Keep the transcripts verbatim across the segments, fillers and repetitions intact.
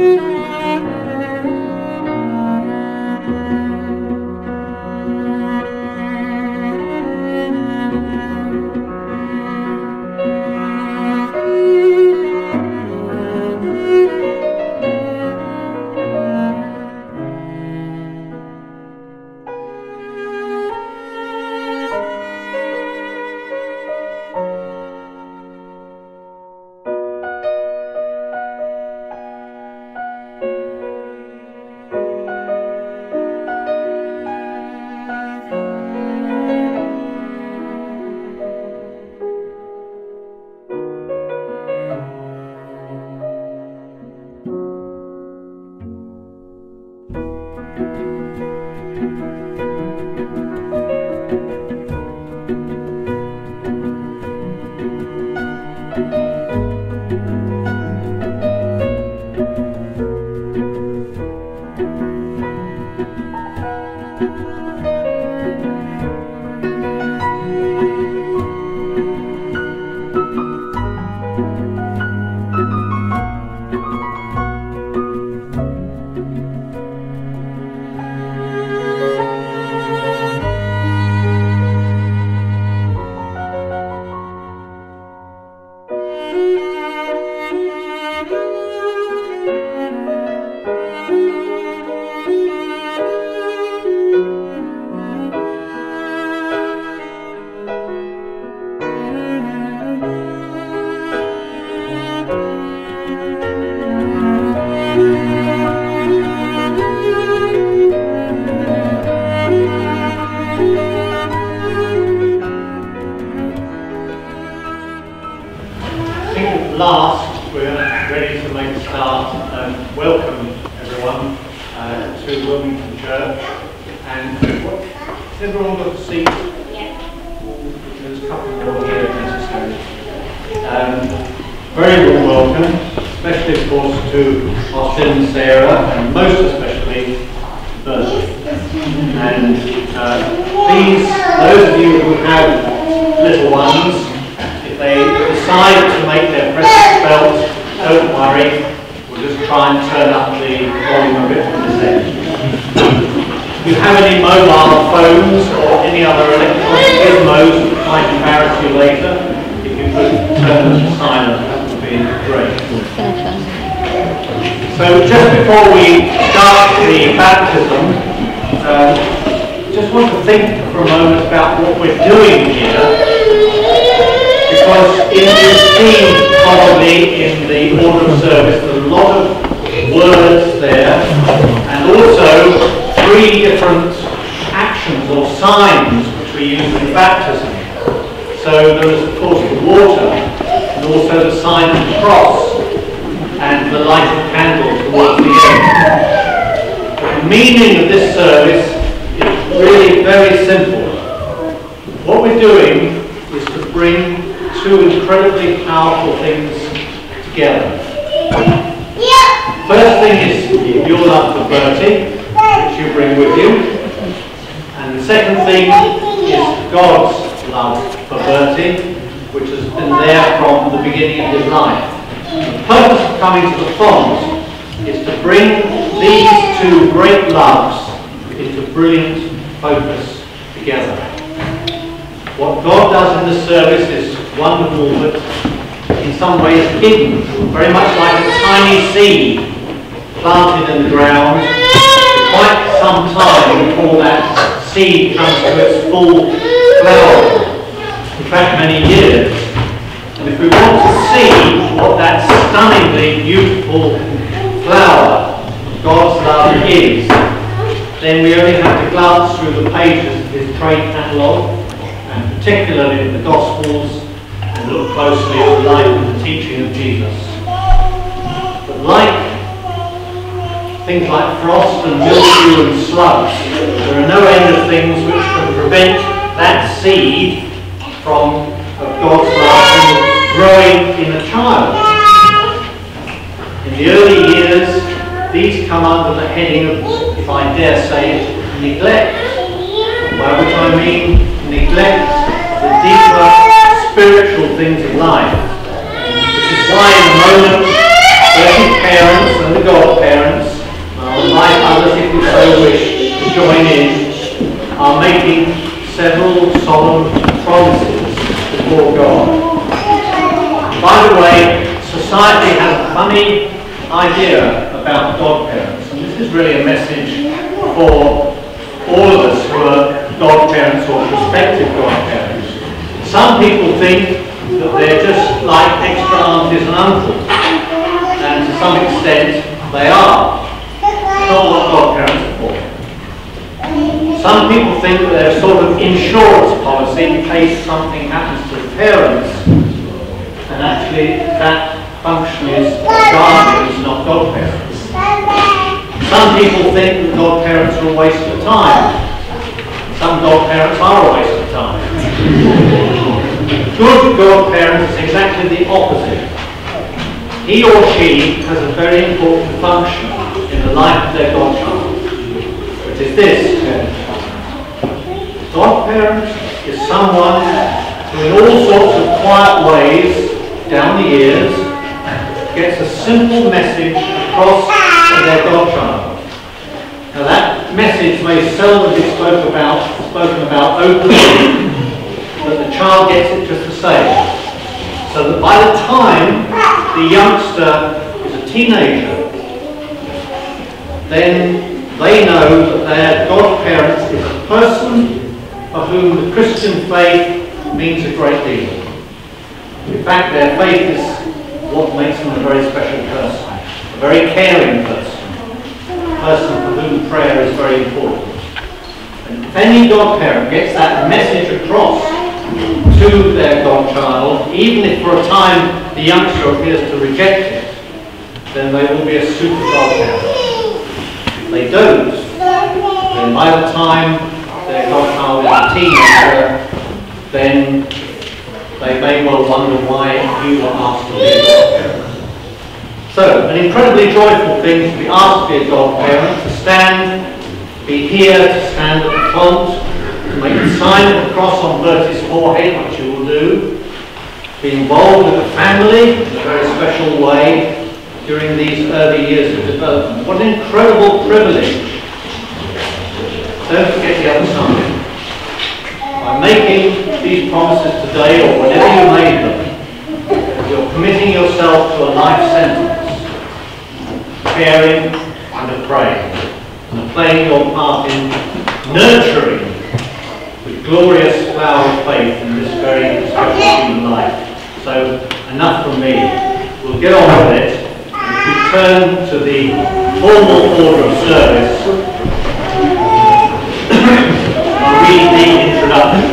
Last, we're ready to make a start and welcome everyone uh, to Wilmington Church. And what, has everyone got a seat? Yeah. There's a couple more here if necessary. Um, very warm welcome, especially of course to Austin, Sarah, and most especially Bertie. And uh, these, those of you who have little ones, if they decide to make their presence felt, don't worry, we'll just try and turn up the volume a bit from this end. If you have any mobile phones or any other electronic gizmos that might embarrass you later, if you could turn them to silent, that would be great. So just before we start the baptism, um, just want to think for a moment about what we're doing here. Because in you've seen probably in the order of service there's a lot of words there, and also three different actions or signs which we use in baptism. So there is of course the water, and also the sign of the cross, and the lighted candle towards the end. But the meaning of this service is really very simple. What we're doing is to bring two incredibly powerful things together. First thing is your love for Bertie, which you bring with you. And the second thing is God's love for Bertie, which has been there from the beginning of his life. The purpose of coming to the font is to bring these two great loves into brilliant focus together. What God does in this service is wonderful, but in some ways hidden, very much like a tiny seed planted in the ground for quite some time before that seed comes to its full flower. In fact, many years. And if we want to see what that stunningly beautiful flower of God's love is, then we only have to glance through the pages of his trade catalogue, and particularly in the Gospels, and look closely at the life and the teaching of Jesus. But like things like frost and mildew and slugs, there are no end of things which can prevent that seed from of God's love from growing in a child. In the early years, these come under the heading of, if I dare say it, neglect. By which I mean neglect the deeper spiritual things of life. Which is why in a moment, Bertie's parents and the godparents solemn promises before God. By the way, society has a funny idea about godparents, and this is really a message for all of us who are godparents or prospective godparents. Some people think that they're just like extra aunties and uncles, and to some extent they are. It's not what godparents are for. Some people think that they're a sort of insurance policy in case something happens to the parents, and actually that function is guardians, not godparents. Some people think that godparents are a waste of time. Some godparents are a waste of time. Good godparent is exactly the opposite. He or she has a very important function in the life of their godchild, which is this. Godparent is someone who in all sorts of quiet ways, down the years, gets a simple message across to their godchild. Now that message may seldom be spoken about, spoken about openly, but the child gets it just the same. So that by the time the youngster is a teenager, then they know that their godparent is a person for whom the Christian faith means a great deal. In fact, their faith is what makes them a very special person, a very caring person, a person for whom prayer is very important. And if any godparent gets that message across to their godchild, even if for a time the youngster appears to reject it, then they will be a super godparent. If they don't, then by the time their godchild is a teenager, then they may well wonder why you were asked to be a godparent. So, an incredibly joyful thing to be asked to be a godparent, to stand, be here, to stand at the font, to make the sign of the cross on Bertie's forehead, which you will do, be involved with the family in a very special way during these early years of development. What an incredible privilege. Don't forget the other side. By making these promises today, or whenever you made them, you're committing yourself to a life sentence, caring and of praying, and playing your part in nurturing the glorious flower of faith in this very special human life. So, enough from me. We'll get on with it. If we turn to the formal order of service, I'll read the introduction.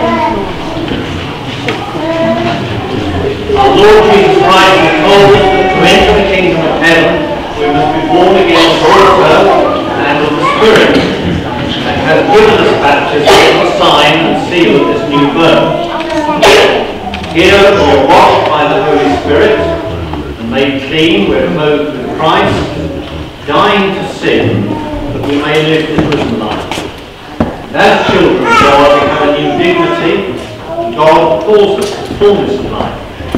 Our Lord Jesus Christ has told us that to enter the kingdom of heaven, we must be born again of water and of the Spirit, and has given us baptism as a sign and seal of this new birth. Here we are washed by the Holy Spirit and made clean. We are clothed with Christ, dying to sin, that we may live the Christian life. As children of God, we have a new dignity, and God calls us to fullness of life.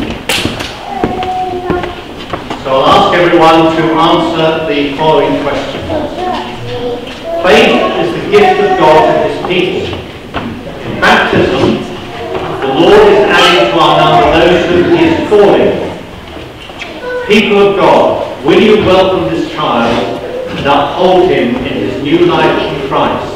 So I'll ask everyone to answer the following questions. Faith is the gift of God to his people. In baptism, the Lord is adding to our number those whom he is calling. People of God, will you welcome this child and uphold him in his new life in Christ?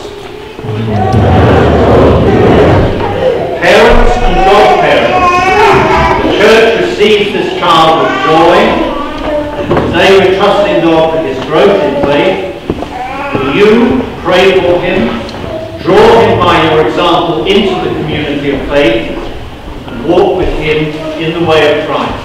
Parents and godparents, the church receives this child with joy. Today we trust in God for his growth in faith. Will you pray for him, draw him by your example into the community of faith, and walk with him in the way of Christ?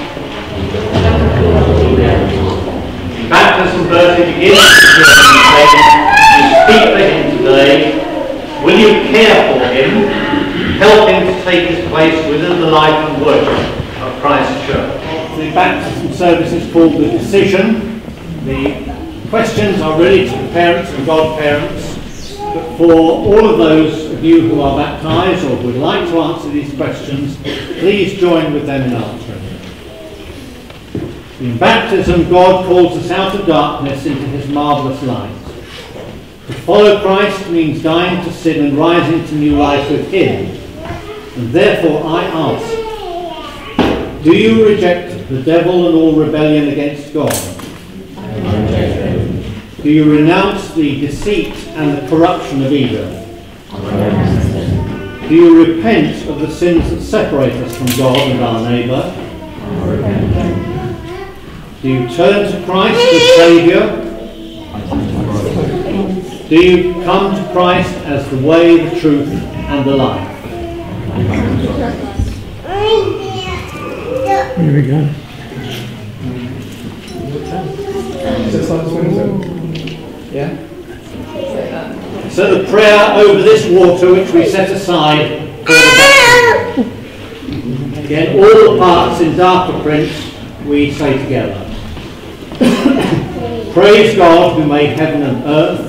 In baptism, Bertie begins the journey of faith. You speak for him today. Will you care for him, help him to take his place within the life and work of Christ's church? The baptism service is called the decision. The questions are really to the parents and godparents, but for all of those of you who are baptised or would like to answer these questions, please join with them in answering them. In baptism, God calls us out of darkness into his marvellous light. To follow Christ means dying to sin and rising to new life with him. And therefore I ask, do you reject the devil and all rebellion against God? Do you renounce the deceit and the corruption of evil? Do you repent of the sins that separate us from God and our neighbour? Do you turn to Christ as Saviour? Do you come to Christ as the way, the truth and the life? Here we go. Yeah? So the prayer over this water which we set aside for the baptism. Again, all the parts in darker print we say together. Praise God who made heaven and earth.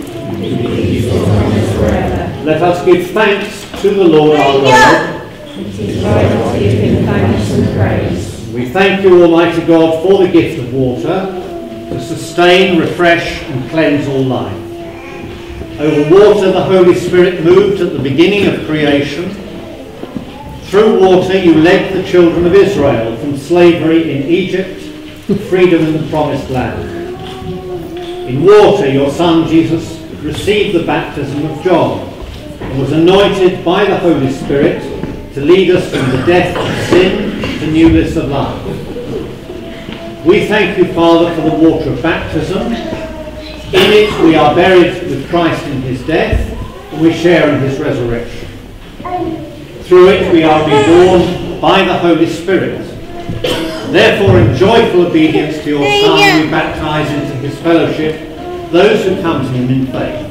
Let us give thanks to the Lord our God. It is right to give him thanks and praise. We thank you, Almighty God, for the gift of water to sustain, refresh and cleanse all life. Over water the Holy Spirit moved at the beginning of creation. Through water you led the children of Israel from slavery in Egypt to freedom in the promised land. In water your Son Jesus received the baptism of John and was anointed by the Holy Spirit to lead us from the death of sin to newness of life. We thank you, Father, for the water of baptism. In it we are buried with Christ in his death, and we share in his resurrection. Through it we are reborn by the Holy Spirit. Therefore, in joyful obedience to your Son, we baptize into his fellowship those who come to him in faith.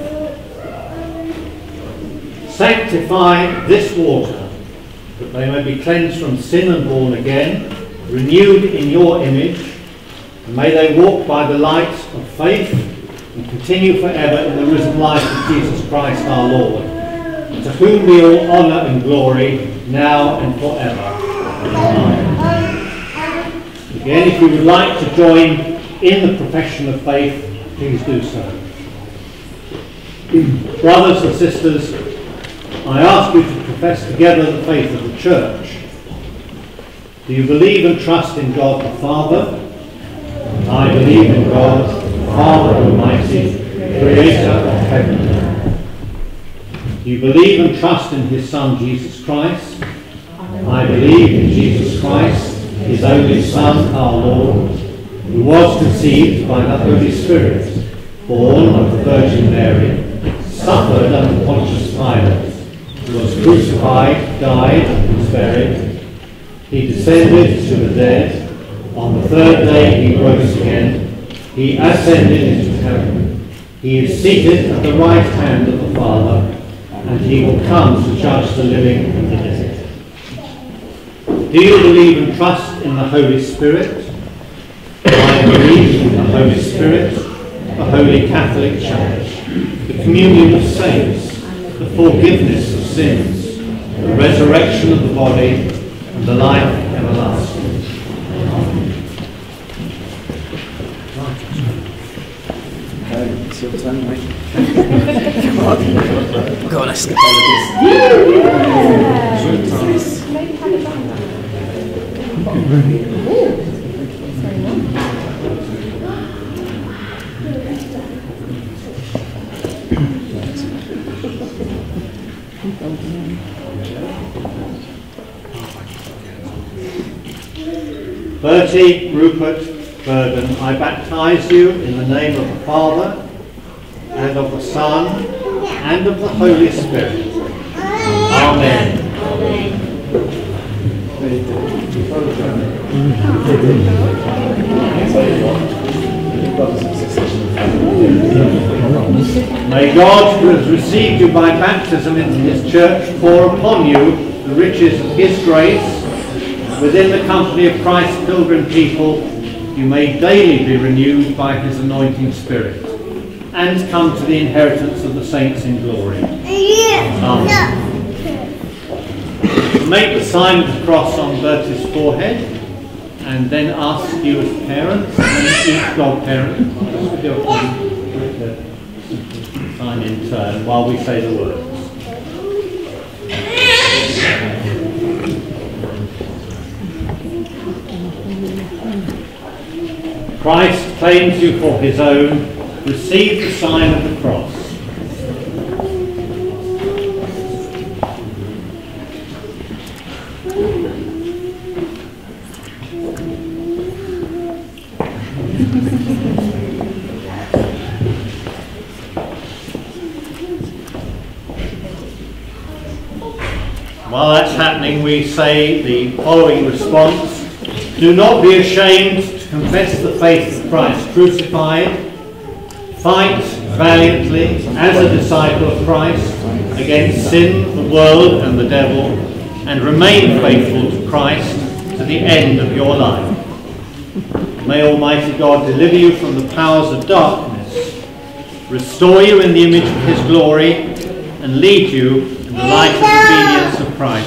Sanctify this water, that they may be cleansed from sin and born again, renewed in your image, and may they walk by the light of faith and continue forever in the risen life of Jesus Christ our Lord, to whom be all honour and glory, now and forever. Amen. Again, if you would like to join in the profession of faith, please do so. Brothers and sisters, I ask you to profess together the faith of the Church. Do you believe and trust in God the Father? I believe in God, Father Almighty, Creator of heaven and earth. Do you believe and trust in his Son Jesus Christ? I believe in Jesus Christ, his only Son, our Lord, who was conceived by the Holy Spirit, born of the Virgin Mary, suffered under Pontius Pilate, was crucified, died, and was buried. He descended to the dead. On the third day he rose again. He ascended into heaven. He is seated at the right hand of the Father, and he will come to judge the living and the dead. Do you believe and trust in the Holy Spirit? I believe in the Holy Spirit, the Holy Catholic Church, the communion of saints, the forgiveness of sins, the resurrection of the body, and the life everlasting. Okay, it's your turn, mate. Go on, let's go. Bertie Rupert Burden, I baptize you in the name of the Father, and of the Son, and of the Holy Spirit. Amen. May God, who has received you by baptism into his church, pour upon you the riches of his grace. Within the company of Christ's pilgrim people, you may daily be renewed by his anointing Spirit, and come to the inheritance of the saints in glory. Amen. Make the sign of the cross on Bertie's forehead, and then ask you as parents, and each godparent, Time in turn while we say the words. Christ claims you for his own. Receive the sign of the cross. While that's happening, we say the following response. Do not be ashamed to confess the faith of Christ crucified. Fight valiantly as a disciple of Christ against sin, the world and the devil, and remain faithful to Christ to the end of your life. May Almighty God deliver you from the powers of darkness, restore you in the image of his glory, and lead you in the light and obedience of Christ.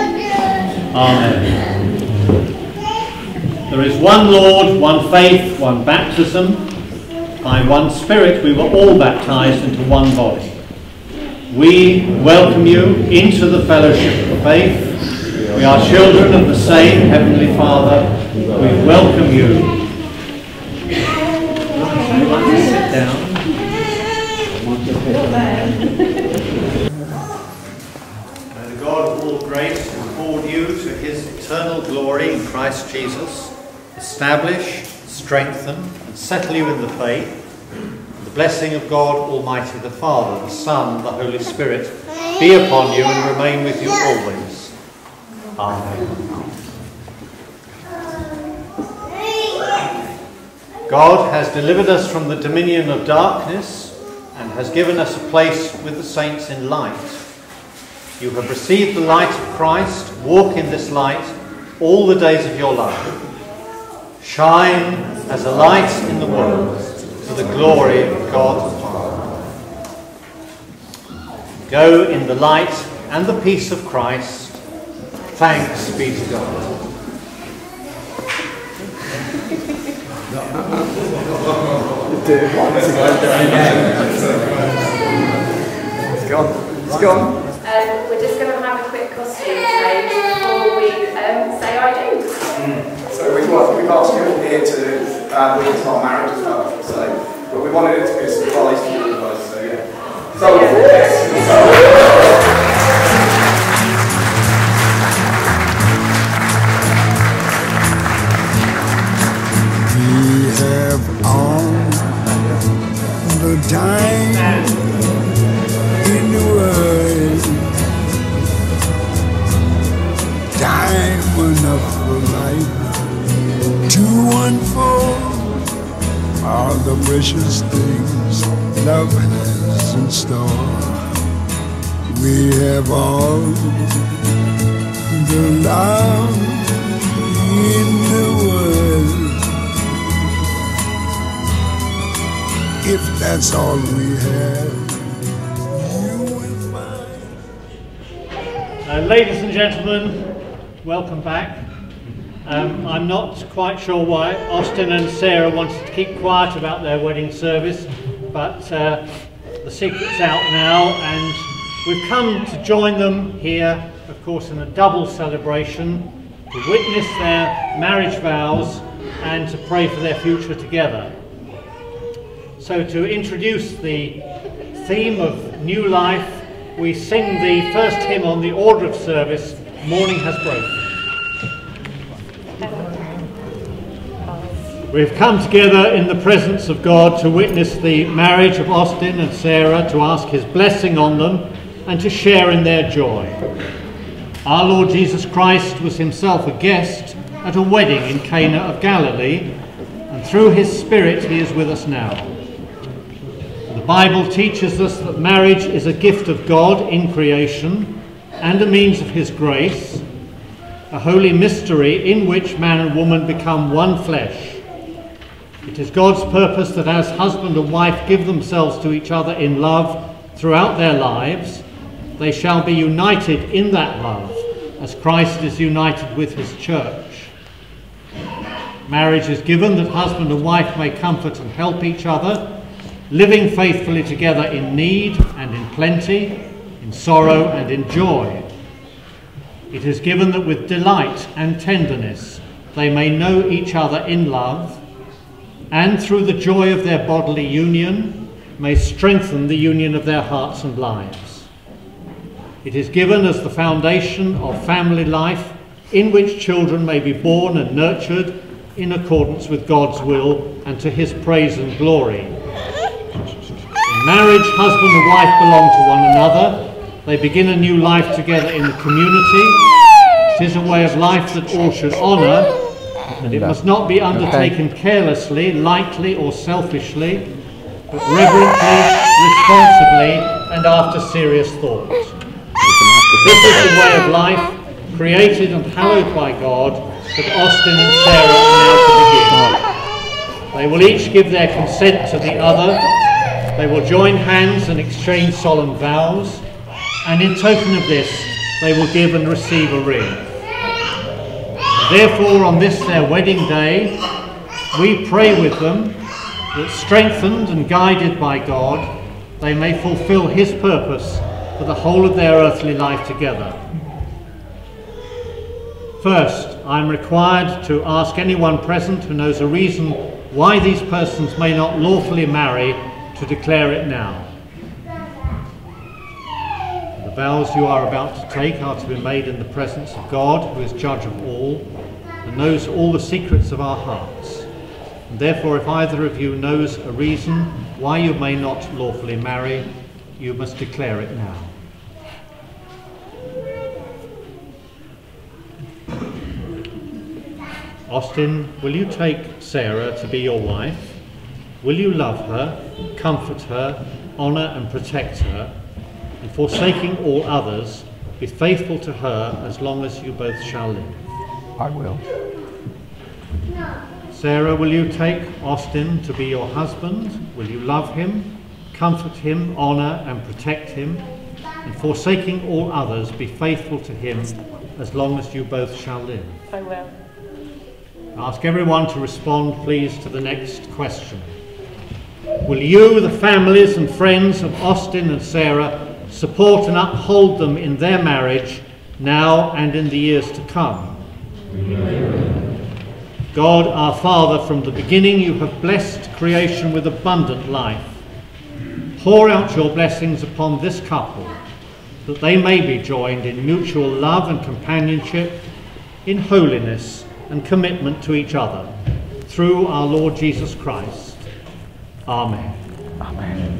Amen. There is one Lord, one faith, one baptism. By one Spirit we were all baptized into one body. We welcome you into the fellowship of faith. We are children of the same Heavenly Father. We welcome you. Would you like to sit down? May the God of all grace reward you to his eternal glory in Christ Jesus, establish, strengthen, and settle you in the faith. The blessing of God Almighty, the Father, the Son, the Holy Spirit, be upon you and remain with you always. Amen. God has delivered us from the dominion of darkness and has given us a place with the saints in light. You have received the light of Christ. Walk in this light all the days of your life. Shine as a light in the world for the glory of God the Father. Go in the light and the peace of Christ. Thanks be to God. It's gone. It's gone. Um, we're just going to have a quick costume change before we um, say I do. Mm. So we've, well, we've asked you all here to uh, we are married as well, so, but we wanted it to be a surprise for you guys, so yeah. So, yes. We have all the time in the world, time enough for life to unfold all the precious things love has in store. We have all the love in the world. If that's all we have, you will find. Uh, ladies and gentlemen, welcome back. Um, I'm not quite sure why Austin and Sarah wanted to keep quiet about their wedding service, but uh, the secret's out now, and we've come to join them here, of course, in a double celebration, to witness their marriage vows and to pray for their future together. So to introduce the theme of new life, we sing the first hymn on the order of service, Morning Has Broken. We've come together in the presence of God to witness the marriage of Austin and Sarah, to ask his blessing on them and to share in their joy. Our Lord Jesus Christ was himself a guest at a wedding in Cana of Galilee, and through his Spirit he is with us now. The Bible teaches us that marriage is a gift of God in creation and a means of his grace, a holy mystery in which man and woman become one flesh. It is God's purpose that as husband and wife give themselves to each other in love throughout their lives, they shall be united in that love as Christ is united with his church. Marriage is given that husband and wife may comfort and help each other, living faithfully together in need and in plenty, in sorrow and in joy. It is given that with delight and tenderness they may know each other in love, and through the joy of their bodily union may strengthen the union of their hearts and lives. It is given as the foundation of family life in which children may be born and nurtured in accordance with God's will and to his praise and glory. In marriage, husband and wife belong to one another. They begin a new life together in the community. It is a way of life that all should honour, and it must not be undertaken carelessly, lightly or selfishly, but reverently, responsibly and after serious thought. This is the way of life created and hallowed by God that Austin and Sarah are now to begin. They will each give their consent to the other. They will join hands and exchange solemn vows, and in token of this they will give and receive a ring. Therefore, on this their wedding day, we pray with them that, strengthened and guided by God, they may fulfill his purpose for the whole of their earthly life together. First, I am required to ask anyone present who knows a reason why these persons may not lawfully marry to declare it now. The vows you are about to take are to be made in the presence of God, who is judge of all and knows all the secrets of our hearts. And therefore, if either of you knows a reason why you may not lawfully marry, you must declare it now. Austin, will you take Sarah to be your wife? Will you love her, comfort her, honour and protect her, and forsaking all others, be faithful to her as long as you both shall live? I will. Sarah, will you take Austin to be your husband? Will you love him, comfort him, honour and protect him, and forsaking all others, be faithful to him as long as you both shall live? I will. Ask everyone to respond, please, to the next question. Will you, the families and friends of Austin and Sarah, support and uphold them in their marriage now and in the years to come? Amen. God, our Father, from the beginning you have blessed creation with abundant life. Pour out your blessings upon this couple, that they may be joined in mutual love and companionship, in holiness and commitment to each other, through our Lord Jesus Christ. Amen. Amen.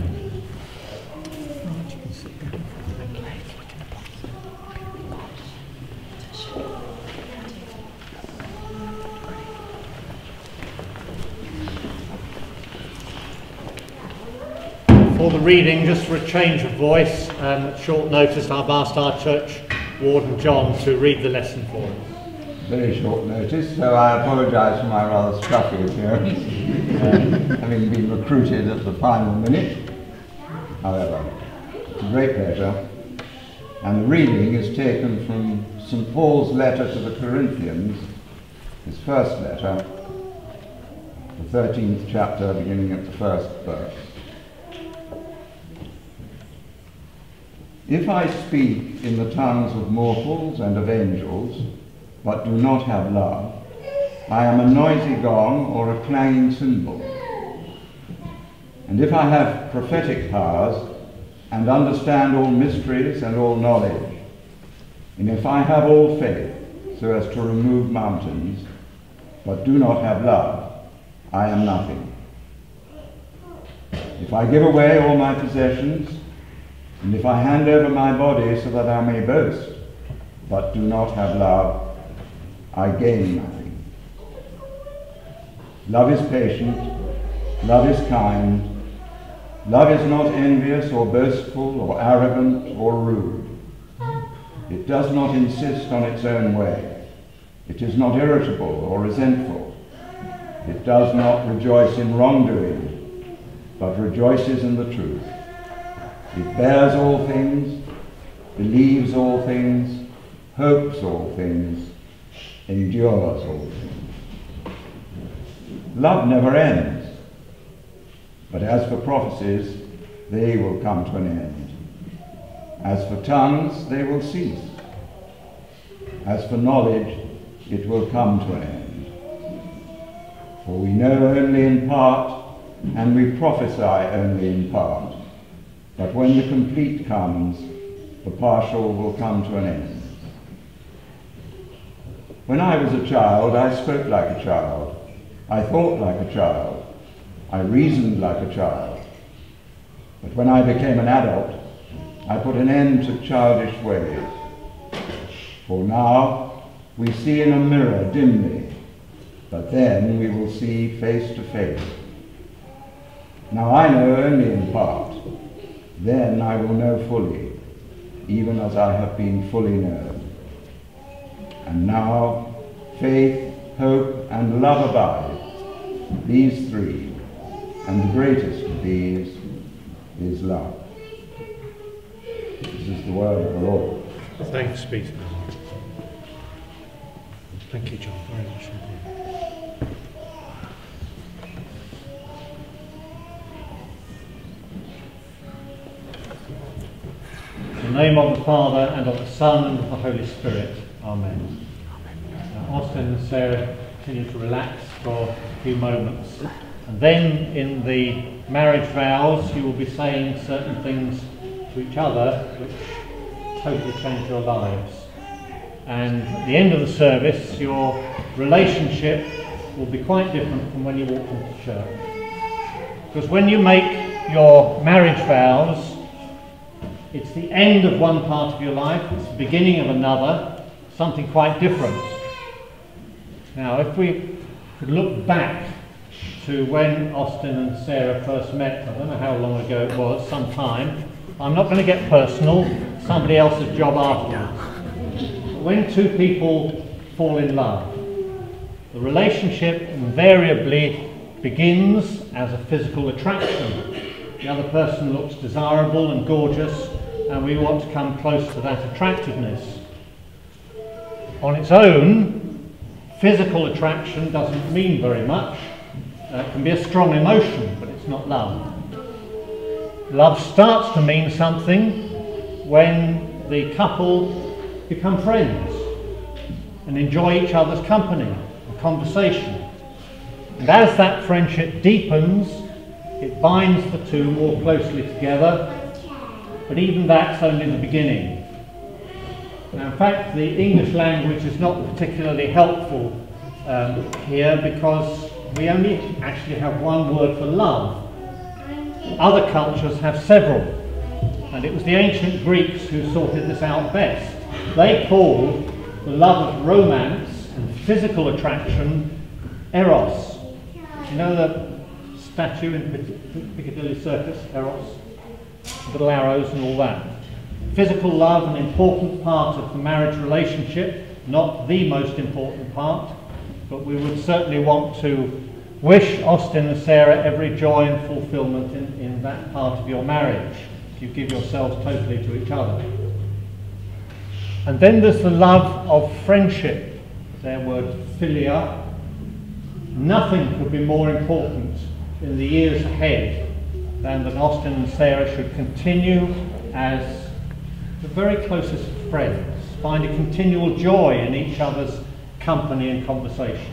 For the reading, just for a change of voice, um, at short notice, I've asked our church warden John to read the lesson for us. Very short notice, so I apologise for my rather scruffy appearance, uh, having been recruited at the final minute. However, it's a great pleasure, and the reading is taken from Saint Paul's letter to the Corinthians, his first letter, the thirteenth chapter, beginning at the first verse. If I speak in the tongues of mortals and of angels, but do not have love, I am a noisy gong or a clanging cymbal. And if I have prophetic powers, and understand all mysteries and all knowledge, and if I have all faith so as to remove mountains, but do not have love, I am nothing. If I give away all my possessions, and if I hand over my body so that I may boast, but do not have love, I gain nothing. Love is patient, love is kind, love is not envious or boastful or arrogant or rude. It does not insist on its own way. It is not irritable or resentful. It does not rejoice in wrongdoing, but rejoices in the truth. It bears all things, believes all things, hopes all things, endures all things. Love never ends. But as for prophecies, they will come to an end. As for tongues, they will cease. As for knowledge, it will come to an end. For we know only in part, and we prophesy only in part. But when the complete comes, the partial will come to an end. When I was a child, I spoke like a child. I thought like a child. I reasoned like a child. But when I became an adult, I put an end to childish ways. For now we see in a mirror dimly, but then we will see face to face. Now I know only in part. Then I will know fully, even as I have been fully known. And now faith, hope, and love abide, these three, and the greatest of these is love. This is the word of the Lord. Thanks, Peter. Thank you, John, very much indeed. In the name of the Father, and of the Son, and of the Holy Spirit. Amen. Now, Austin and Sarah continue to relax for a few moments. And then in the marriage vows, you will be saying certain things to each other which totally change your lives. And at the end of the service, your relationship will be quite different from when you walked into church. Because when you make your marriage vows, it's the end of one part of your life, it's the beginning of another, something quite different. Now, if we could look back to when Austin and Sarah first met, I don't know how long ago it was, some time. I'm not going to get personal, somebody else's job afterwards. But when two people fall in love, the relationship invariably begins as a physical attraction. The other person looks desirable and gorgeous, and we want to come close to that attractiveness. On its own, physical attraction doesn't mean very much. Uh, it can be a strong emotion, but it's not love. Love starts to mean something when the couple become friends and enjoy each other's company and conversation. And as that friendship deepens, it binds the two more closely together, but even that's only the beginning. Now, in fact, the English language is not particularly helpful um, here because we only actually have one word for love. Other cultures have several, and it was the ancient Greeks who sorted this out best. They called the love of romance and physical attraction eros. You know the statue in Piccadilly Circus, eros? Little arrows and all that. Physical love, an important part of the marriage relationship, not the most important part, but we would certainly want to wish Austin and Sarah every joy and fulfillment in, in that part of your marriage, if you give yourselves totally to each other. And then there's the love of friendship, their word philia. Nothing could be more important in the years ahead than that Austin and Sarah should continue as the very closest of friends, find a continual joy in each other's company and conversation.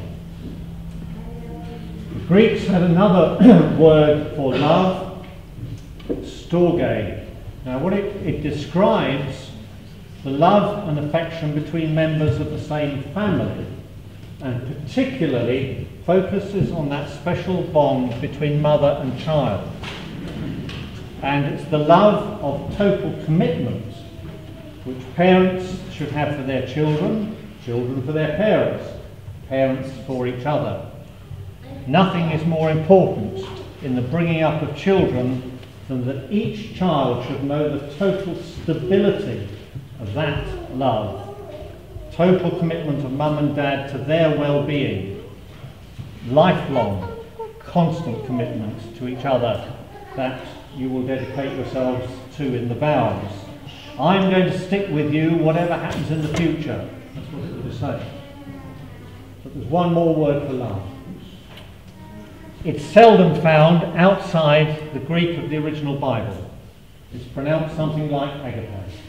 The Greeks had another word for love, storge. Now what it, it describes the love and affection between members of the same family, and particularly focuses on that special bond between mother and child. And it's the love of total commitment which parents should have for their children, children for their parents, parents for each other. Nothing is more important in the bringing up of children than that each child should know the total stability of that love, total commitment of mum and dad to their well-being, lifelong, constant commitment to each other that you will dedicate yourselves to in the vows. I'm going to stick with you whatever happens in the future. That's what it would say. But there's one more word for love. It's seldom found outside the Greek of the original Bible. It's pronounced something like agape.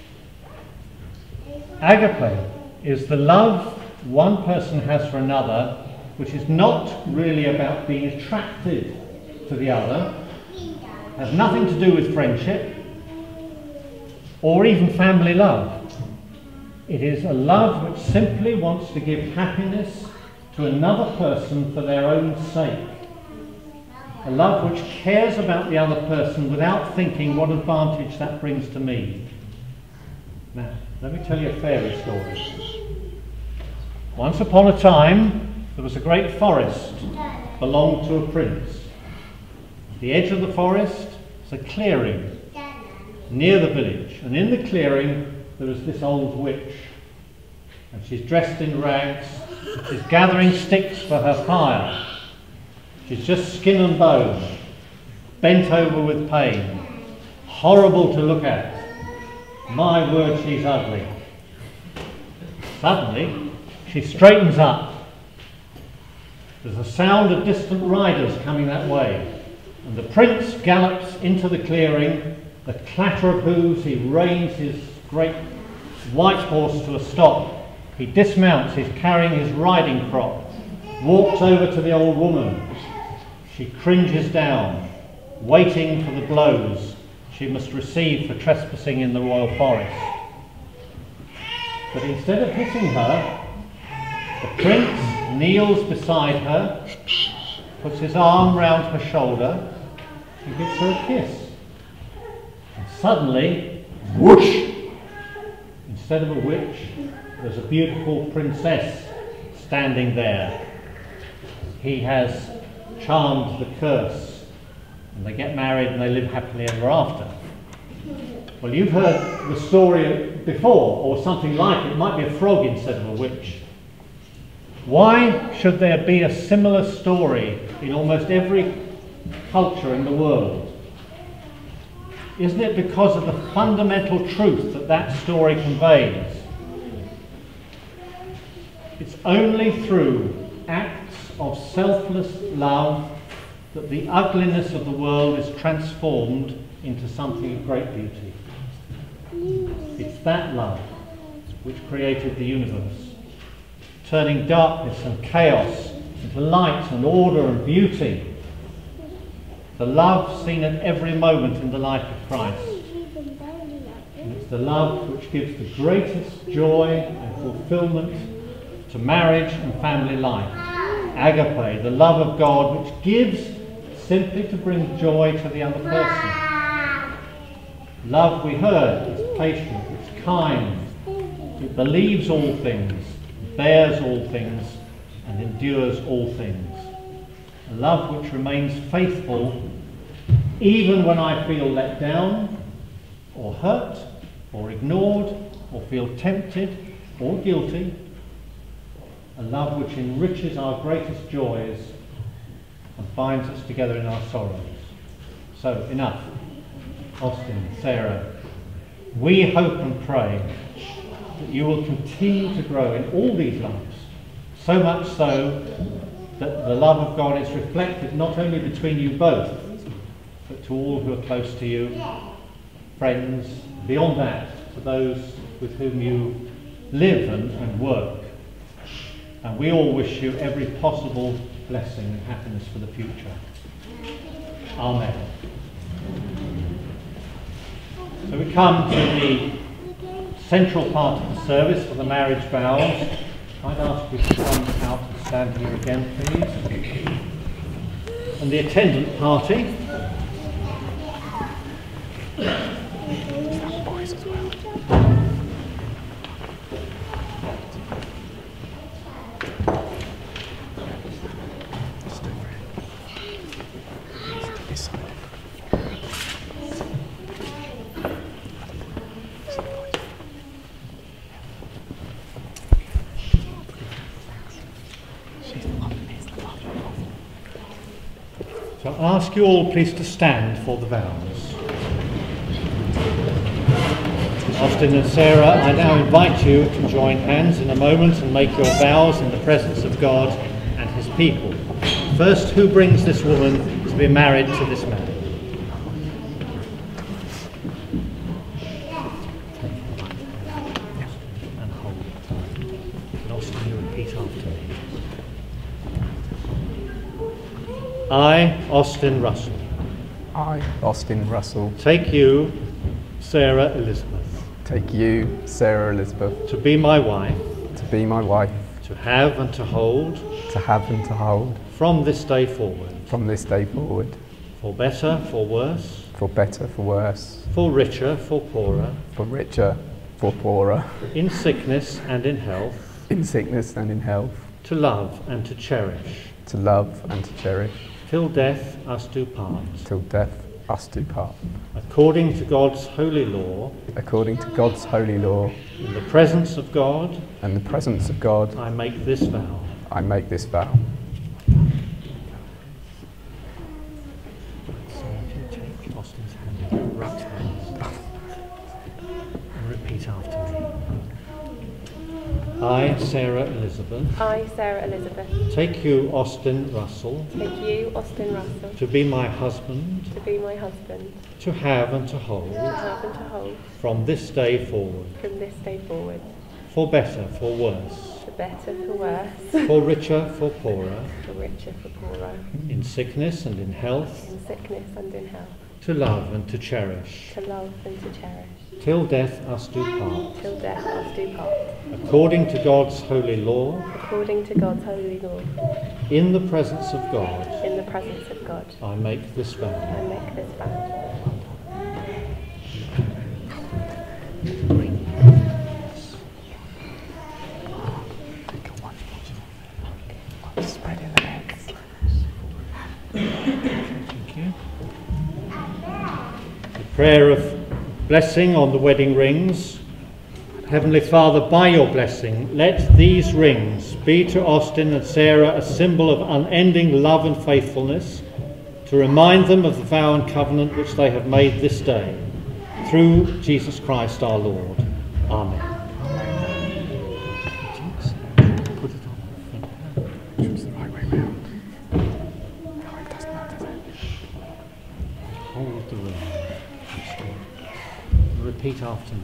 Agape is the love one person has for another, which is not really about being attracted to the other, has nothing to do with friendship or even family love. It is a love which simply wants to give happiness to another person for their own sake. A love which cares about the other person without thinking what advantage that brings to me. Now, let me tell you a fairy story. Once upon a time, there was a great forest belonged to a prince. At the edge of the forest was a clearing near the village, and in the clearing there was this old witch. And she's dressed in rags, she's gathering sticks for her fire. She's just skin and bone, bent over with pain, horrible to look at. My word, she's ugly. Suddenly, she straightens up. There's a sound of distant riders coming that way, and the prince gallops into the clearing. The clatter of hooves, he reins his great white horse to a stop. He dismounts, he's carrying his riding crop, walks over to the old woman. She cringes down, waiting for the blows she must receive for trespassing in the royal forest. But instead of hitting her, the prince kneels beside her, puts his arm round her shoulder, and gives her a kiss. And suddenly, whoosh! Instead of a witch, there's a beautiful princess standing there. He has charmed the curse, and they get married and they live happily ever after. Well, you've heard the story before, or something like it. It might be a frog instead of a witch. Why should there be a similar story in almost every culture in the world? Isn't it because of the fundamental truth that that story conveys? It's only through acts of selfless love that the ugliness of the world is transformed into something of great beauty. It's that love which created the universe, turning darkness and chaos into light and order and beauty. The love seen at every moment in the life of Christ. And it's the love which gives the greatest joy and fulfillment to marriage and family life. Agape, the love of God which gives simply to bring joy to the other person. Love, we heard, is patient, it's kind, it believes all things, bears all things, and endures all things. A love which remains faithful even when I feel let down, or hurt, or ignored, or feel tempted, or guilty. A love which enriches our greatest joys and binds us together in our sorrows. So, enough. Austin, Sarah, we hope and pray that you will continue to grow in all these loves, so much so that the love of God is reflected not only between you both, but to all who are close to you, friends, beyond that, to those with whom you live and, and work. And we all wish you every possible blessing and happiness for the future. Amen. So we come to the central part of the service for the marriage vows. I'd ask you to come out and stand here again, please. And the attendant party. So I'll ask you all please to stand for the vows. Austin and Sarah, I now invite you to join hands in a moment and make your vows in the presence of God and his people. First, who brings this woman to be married to this man? And hold. And Austin, you repeat after me. I, Austin Russell, I, Austin Russell, take you, Sarah Elizabeth, take you, Sarah Elizabeth, to be my wife, to be my wife, to have and to hold, to have and to hold, from this day forward, from this day forward, for better, for worse, for better, for worse, for richer, for poorer, for richer, for poorer, in sickness and in health, in sickness and in health, to love and to cherish, to love and to cherish, till death us do part, till death us do part, according to God's holy law, according to God's holy law, in the presence of God, and the presence of God, I make this vow. I make this vow. So if you take Austin's hand in your right hand and repeat after me. I, Sarah Elizabeth, I, Sarah Elizabeth, take you, Austin Russell, take you, Austin Russell, to be my husband, to be my husband, to have and to hold, to have and to hold, from this day forward, from this day forward, for better, for worse, for better, for worse, for richer, for poorer, for richer, for poorer, in sickness and in health, in sickness and in health, to love and to cherish, to love and to cherish, till death us do part, till death us do part, according to God's holy law, according to God's holy law, in the presence of God, in the presence of God, I make this vow. I make this vow. Thank you. The prayer of blessing on the wedding rings. Heavenly Father, by your blessing, let these rings be to Austin and Sarah a symbol of unending love and faithfulness, to remind them of the vow and covenant which they have made this day. Through Jesus Christ our Lord. Amen. Put it on. Choose the right way round. No, it doesn't matter. Hold the ring. Repeat after me.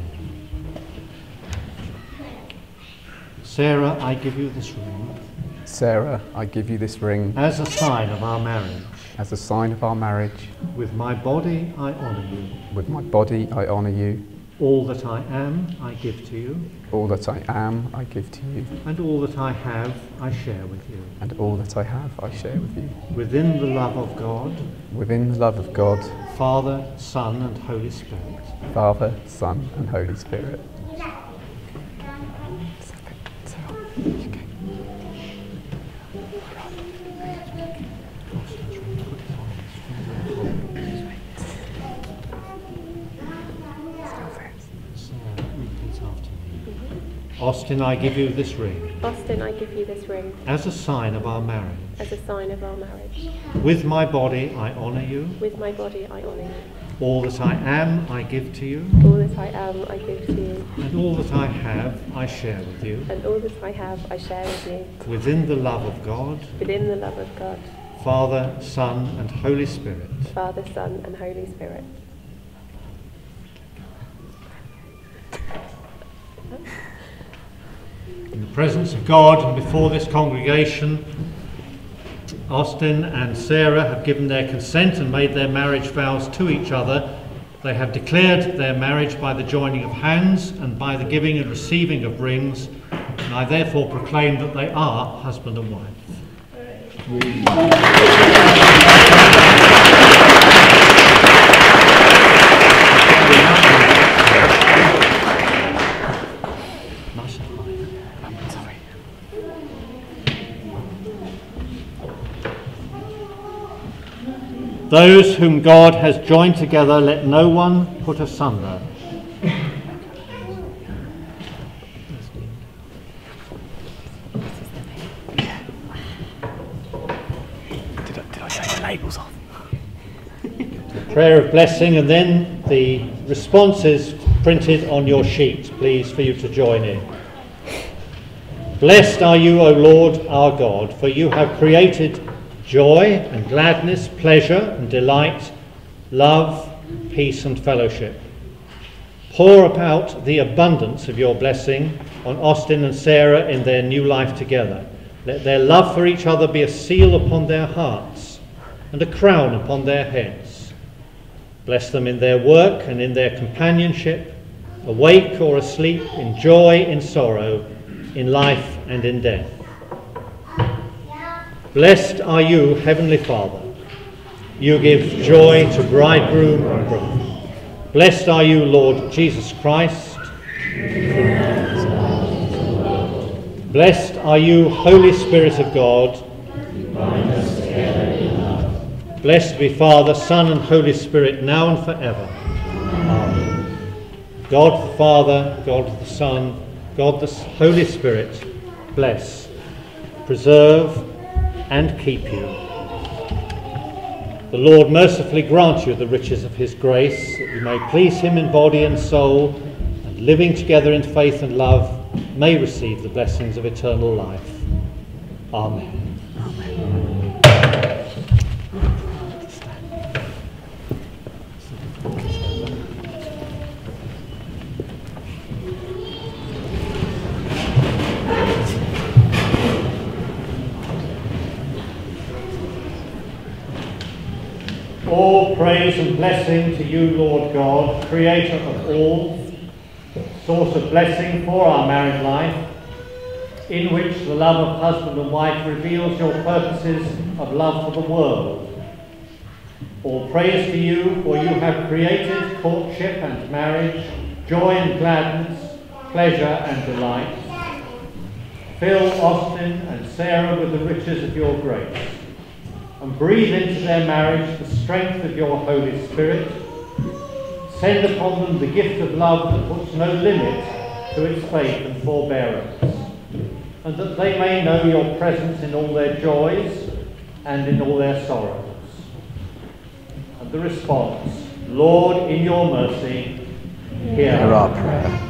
Sarah, I give you this ring Sarah, I give you this ring as a sign of our marriage. as a sign of our marriage. With my body, I honour you. With my body, I honour you. All that I am, I give to you. All that I am, I give to you. And all that I have, I share with you. And all that I have, I share with you. Within the love of God, Within the love of God, Father, Son, and Holy Spirit. Father, Son, and Holy Spirit. Austin, I give you this ring Austin, I give you this ring as a sign of our marriage. as a sign of our marriage. With my body, I honour you. With my body, I honour you. All that I am, I give to you. All that I am, I give to you. And all that I have, I share with you. And all that I have, I share with you. Within the love of God, Within the love of God, Father, Son, and Holy Spirit. Father, Son, and Holy Spirit. In the presence of God and before this congregation, Austin and Sarah have given their consent and made their marriage vows to each other. They have declared their marriage by the joining of hands and by the giving and receiving of rings, and I therefore proclaim that they are husband and wife. Those whom God has joined together, let no one put asunder. Did I, did I take the labels off? Prayer of blessing, and then the responses printed on your sheet, please, for you to join in. Blessed are you, O Lord our God, for you have created joy and gladness, pleasure and delight, love, peace and fellowship. Pour out the abundance of your blessing on Austin and Sarah in their new life together. Let their love for each other be a seal upon their hearts and a crown upon their heads. Bless them in their work and in their companionship, awake or asleep, in joy, in sorrow, in life and in death. Blessed are you, Heavenly Father. You give joy to bridegroom and groom. Blessed are you, Lord Jesus Christ. Blessed are you, Holy Spirit of God. Blessed be Father, Son, and Holy Spirit, now and forever. Amen. God the Father, God the Son, God the Holy Spirit, bless, preserve, and keep you. The Lord mercifully grant you the riches of his grace, that you may please him in body and soul, and living together in faith and love, may receive the blessings of eternal life. Amen. Amen. All praise and blessing to you, Lord God, creator of all, source of blessing for our married life, in which the love of husband and wife reveals your purposes of love for the world. All praise to you, for you have created courtship and marriage, joy and gladness, pleasure and delight. Fill Austin and Sarah with the riches of your grace, and breathe into their marriage the strength of your Holy Spirit. Send upon them the gift of love that puts no limit to its faith and forbearance, and that they may know your presence in all their joys and in all their sorrows. And the response, Lord, in your mercy, hear our prayer.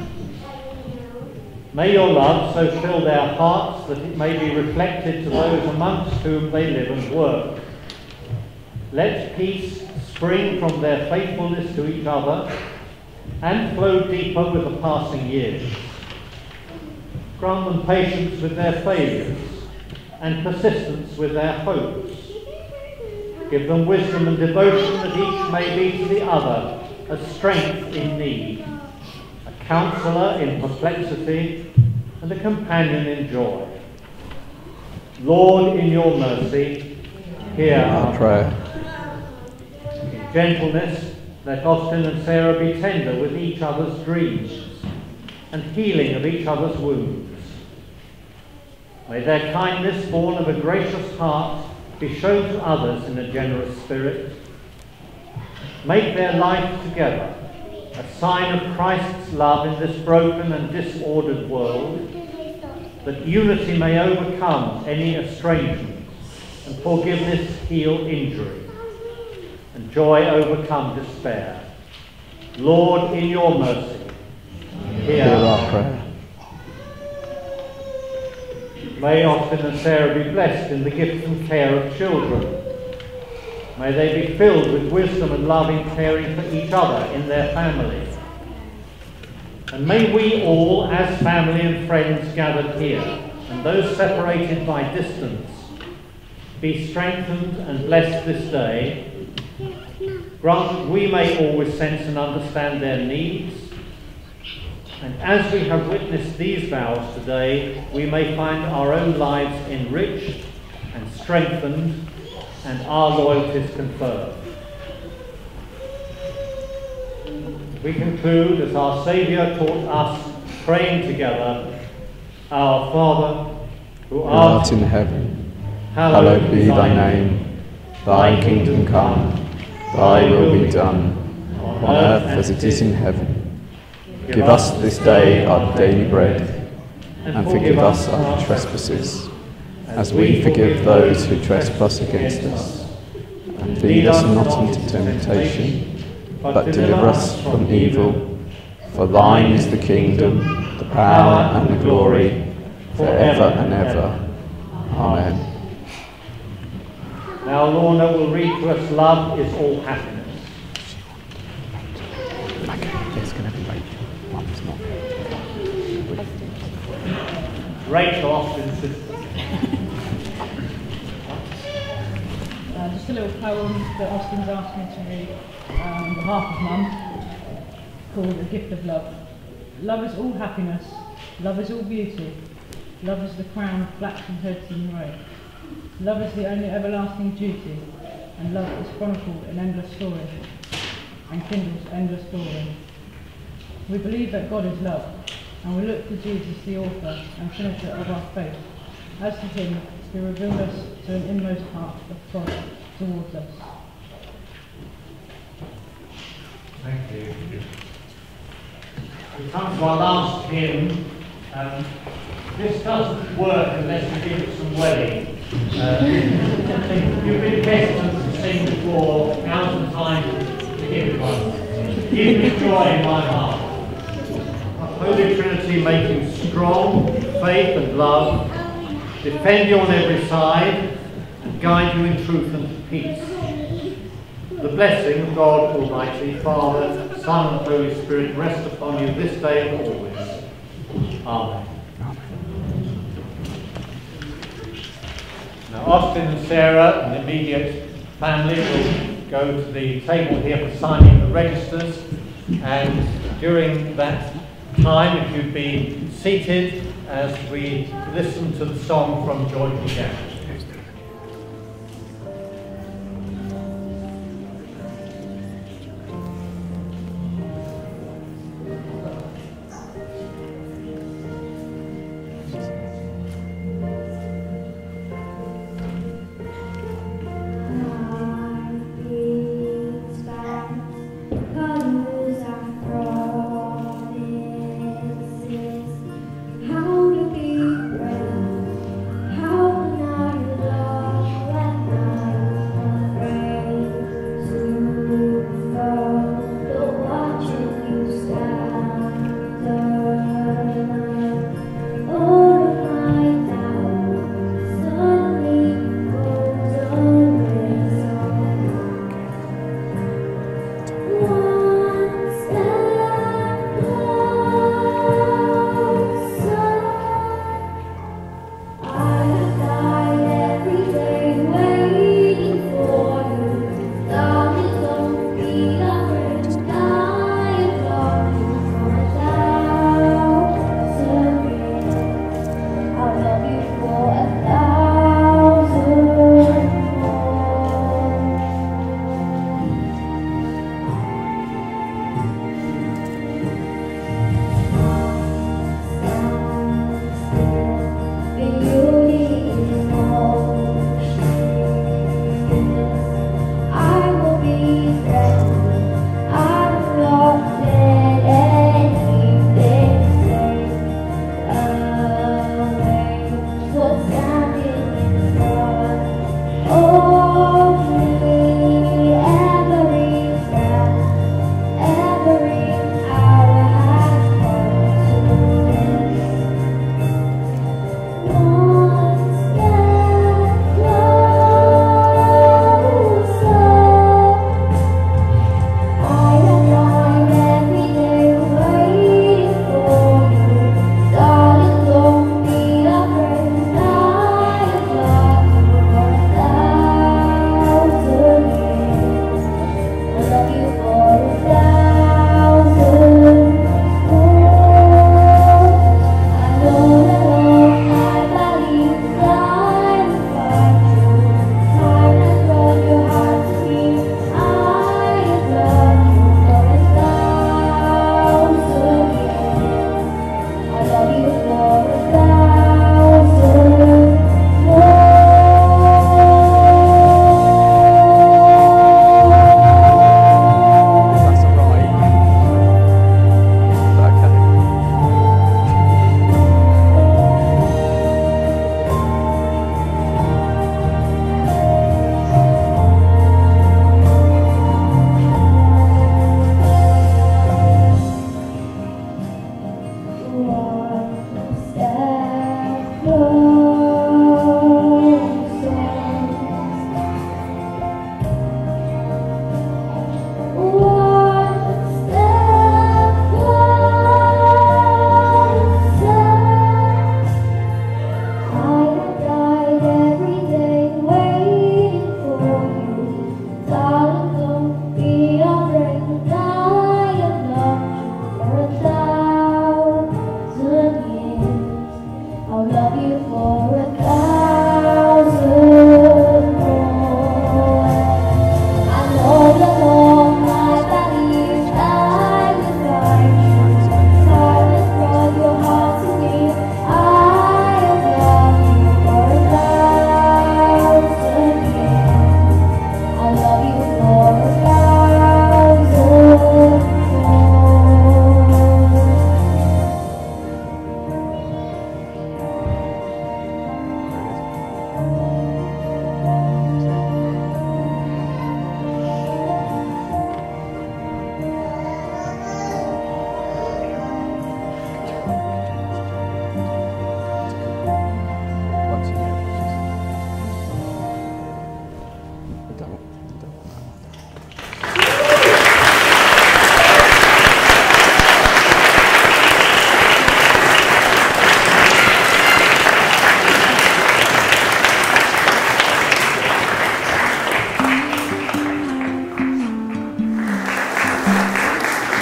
May your love so fill their hearts that it may be reflected to those amongst whom they live and work. Let peace spring from their faithfulness to each other and flow deeper with the passing years. Grant them patience with their failures and persistence with their hopes. Give them wisdom and devotion that each may be to the other a strength in need, a counsellor in perplexity, and a companion in joy. Lord, in your mercy, hear our prayer. In gentleness, let Austin and Sarah be tender with each other's dreams and healing of each other's wounds. May their kindness, born of a gracious heart, be shown to others in a generous spirit. Make their life together a sign of Christ's love in this broken and disordered world, that unity may overcome any estrangement and forgiveness heal injury, and joy overcome despair. Lord, in your mercy, hear our prayer. May Austin and Sarah be blessed in the gift and care of children. May they be filled with wisdom and love in caring for each other in their families. And may we all, as family and friends gathered here, and those separated by distance, be strengthened and blessed this day. Grant that we may always sense and understand their needs. And as we have witnessed these vows today, we may find our own lives enriched and strengthened, and our loyalties confirmed. We conclude, as our Saviour taught us, praying together, Our Father, who art, art in heaven, hallowed be thy name. Thy kingdom come, thy will be done, on earth as it is in heaven. Give us this day our daily bread, and forgive us our trespasses, as we forgive those who trespass against us. And lead us not into temptation, but deliver us from evil. For thine is the kingdom, the power, and the glory, forever and ever. Amen. Now Lorna will read to us Love is All Happiness. It's going to be Rachel. Mum's not. Rachel, Austin's sister. Uh, just a little poem that Austin's asked me to read um, on behalf of Mum, called A Gift of Love. Love is all happiness, love is all beauty, love is the crown of flaxen heads in the road. Love is the only everlasting duty, and love is chronicled in endless story, and kindles endless glory. We believe that God is love, and we look to Jesus, the author and finisher of our faith, as to him who revealed us to an inmost heart of God towards us. Thank you. We come to our last hymn. Um, this doesn't work unless you give it some welling. Uh, you've been hesitant to sing before, now's the time to give it one. Give me joy in my heart. Holy Trinity, make you strong, faith and love, defend you on every side, and guide you in truth and peace. The blessing of God Almighty, Father, Son and Holy Spirit rest upon you this day and always. Amen. Now Austin and Sarah and the immediate family will go to the table here for signing the registers, and during that time, if you'd be seated as we listen to the song from Joyful Gap. How to be brave, how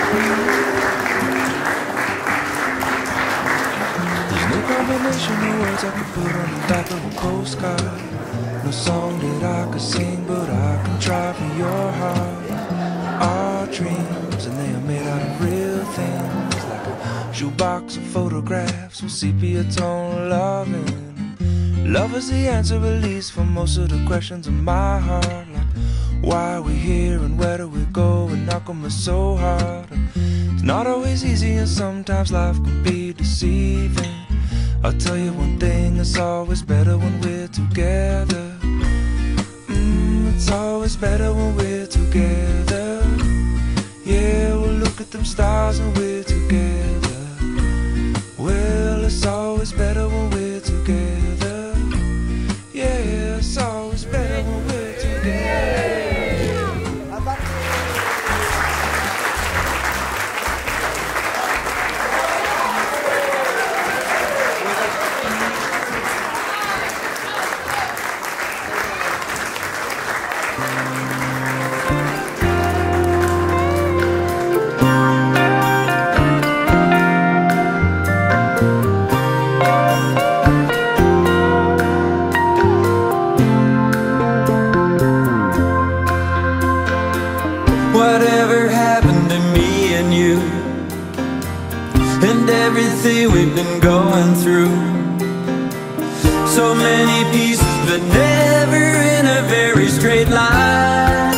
There's no combination of words I could put on the back of a postcard. No song that I could sing, but I can try for your heart. Our dreams, and they are made out of real things, like a shoebox of photographs with sepia tone loving. Love is the answer, at least, for most of the questions in my heart, like why are we here and where do we go, and how come it's so hard. It's not always easy, and sometimes life can be deceiving. I'll tell you one thing, it's always better when we're together. Mm, it's always better when we're together. Yeah, we'll look at them stars and we're together. Well, it's always better when we're together. Yeah, it's always better when we're together. Whatever happened to me and you, and everything we've been going through? So many pieces, but never in a very straight line.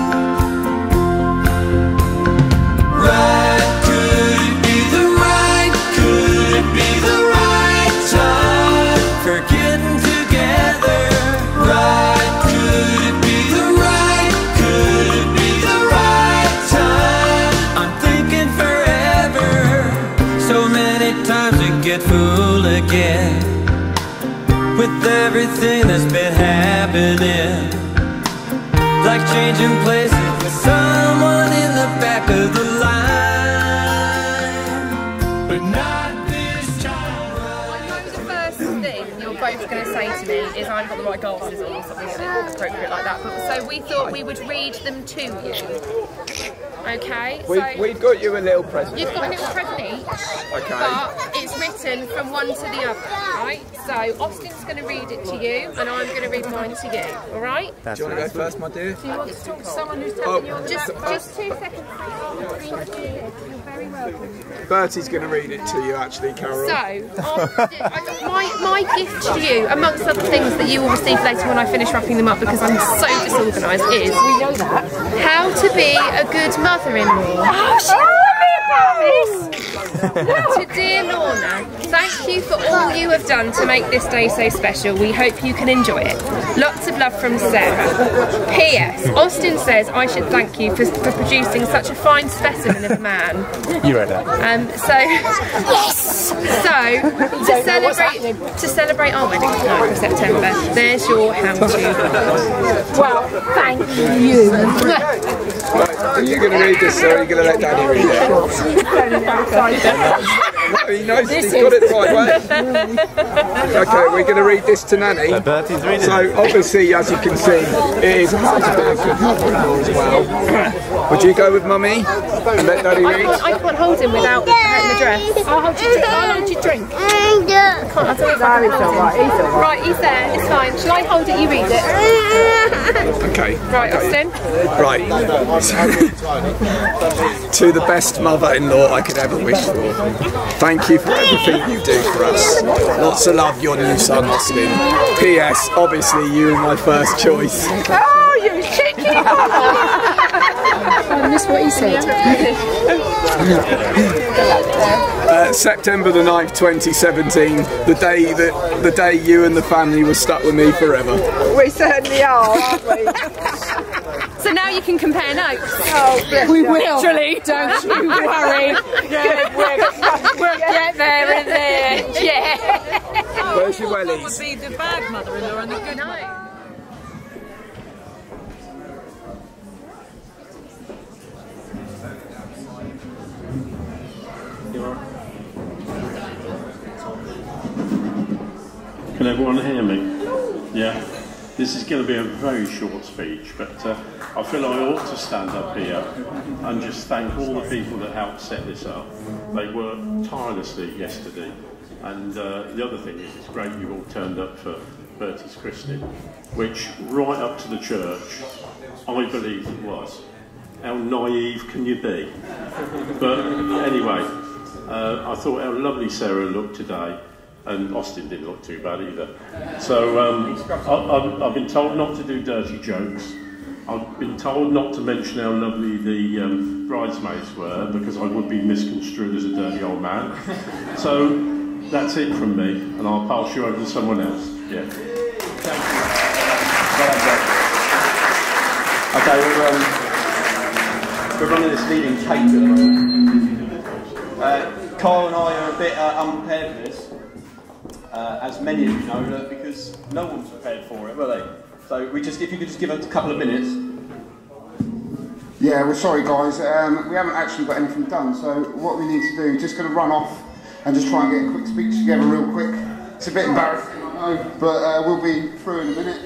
Right, could it be the right, could it be the right time for getting together? Right, could it be the right, could it be the right time? I'm thinking forever. So many times we get fooled again with everything that's been happening, like changing places with someone in the back of the line, but not this time. I know the first thing you're both going to say to me is I haven't got the right glasses on or something appropriate like that. But, so we thought we would read them to you. Okay, We've, so we've got you a little present. you've got a little present each, Okay. but it's written from one to the other, right? So Austin's going to read it to you, and I'm going to read mine to you, all right? Do you want to go first, my dear? Do you want to talk to someone who's Oh, tapping you on the just, just two seconds. You're very welcome. Bertie's going to read it to you, actually, Carol. So, Austin, my, my gift to you, amongst other things that you will receive later when I finish wrapping them up because I'm so disorganised, is we know that how to be a good mother-in-law. Oh, she told me about this! To dear Lorna, thank you for all you have done to make this day so special. We hope you can enjoy it. Lots of love from Sarah. P S Austin says I should thank you for, for producing such a fine specimen of a man. You read that. Um, so, yes! So, to celebrate, to celebrate our wedding tonight in September, there's your how-to. Well, thank you. Right, are you going to read this, or are you going to let Daddy read it? No, he knows, he's got it the right way. Okay, we're going to read this to Nanny. So Bertie's reading. So obviously, as you can see, it is how to be a good mother-in-law as well. Would you go with Mummy and let Daddy I read? can't, I can't hold him without hurting the dress. I'll hold your drink. I'll hold your drink. I can't. I don't know if I can hold him. Right, he's there. It's fine. Shall I hold it? You read it. Okay. Right, okay. Austin. Right. To the best mother-in-law I could ever wish for. Thank you for everything you do for us. Lots of love, your new son, Austin. P S Obviously, you were my first choice. Oh, you chicken! I missed what he said. Uh, September the ninth, twenty seventeen, the day that the day you and the family were stuck with me forever. We certainly are, aren't we? So now you can compare notes. Oh, bless we you. will. Literally, don't you worry. Yeah, we'll, we'll get there in there. Yeah. Where's your wellies? Would be the bad mother-in-law and the good No. Can everyone hear me? Yeah. this is going to be a very short speech, but uh, I feel I ought to stand up here and just thank all the people that helped set this up. They worked tirelessly yesterday, and uh, the other thing is it's great you've all turned up for Bertie's christening, which right up to the church, I believe it was. How naive can you be? But anyway, uh, I thought how lovely Sarah looked today, and Austin didn't look too bad either. So um, I, I've, I've been told not to do dirty jokes. I've been told not to mention how lovely the um, bridesmaids were, because I would be misconstrued as a dirty old man. So that's it from me, and I'll pass you over to someone else. Yeah. Okay, we're, um, we're running this leading tape at the moment. Uh, Carl and I are a bit uh, unprepared for this, uh, as many of you know, uh, because no one's prepared for it, were they? So we just, if you could just give us a couple of minutes. Yeah, well, sorry guys, um, we haven't actually got anything done. So what we need to do, just going to run off and just try and get a quick speech together real quick. It's a bit embarrassing, I know, but uh, we'll be through in a minute.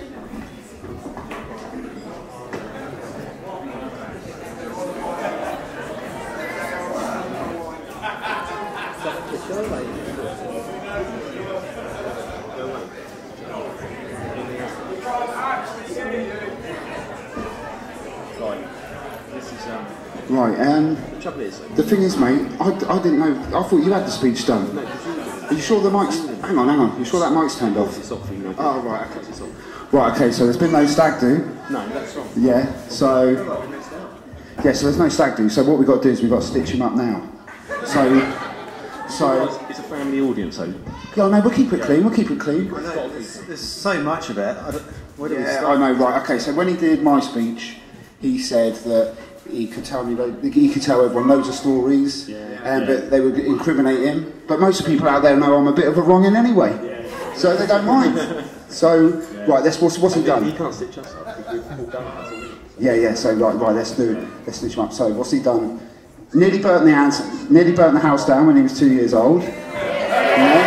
Right, um, the thing is, mate, I, I didn't know, I thought you had the speech done. Are you sure the mic's, hang on, hang on, you sure that mic's turned off? Oh, right, okay. Right, okay, so there's been no stag do. No, that's wrong. Yeah, so, yeah, so there's no stag do, so what we've got to do is we've got to stitch him up now. So, so... It's a family audience, so... Yeah, no, we'll keep it clean, we'll keep it clean. There's, there's so much of it. I don't, where do we Yeah, start? I know, right, okay, so when he did my speech, he said that he could tell me, he could tell everyone loads of stories, yeah, um, yeah. but they would incriminate him. But most of the people out there know I'm a bit of a wrong'un anyway, yeah. so they don't mind. So, yeah. right, let's, what's, what's he done? He can't stitch us up, we've all done that. Yeah, yeah, so right, right, let's do it, let's stitch him up. So, what's he done? Nearly burnt the house, nearly burnt the house down when he was two years old. Yeah.